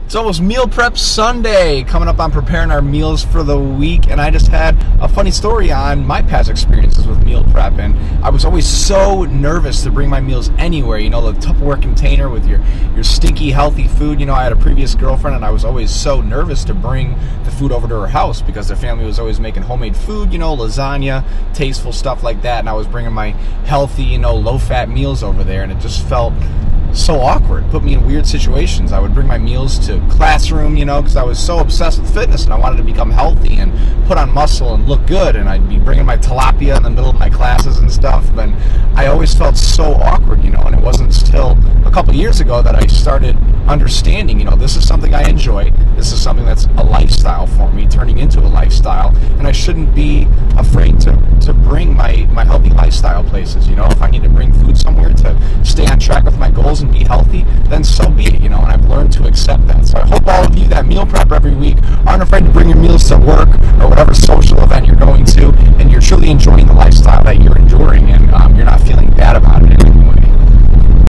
It's almost Meal Prep Sunday, coming up on preparing our meals for the week, and I just had a funny story on my past experiences with meal prep, and I was always so nervous to bring my meals anywhere. You know, the Tupperware container with your stinky, healthy food. You know, I had a previous girlfriend, and I was always so nervous to bring the food over to her house because their family was always making homemade food, you know, lasagna, tasteful stuff like that, and I was bringing my healthy, you know, low-fat meals over there, and it just felt so awkward. Put me in weird situations. I would bring my meals to classroom, you know, because I was so obsessed with fitness and I wanted to become healthy and put on muscle and look good, and I'd be bringing my tilapia in the middle of my classes and stuff, and I always felt so awkward, you know, and it wasn't until a couple years ago that I started understanding, you know, this is something I enjoy, this is something that's a lifestyle for me, turning into a lifestyle, and I shouldn't be afraid to bring my healthy lifestyle places, you know. If I need to bring food somewhere to stay on track with my goals and be healthy, then so be it, you know, and I've learned to accept that. So I hope all of you that meal prep every week aren't afraid to bring your meals to work or whatever social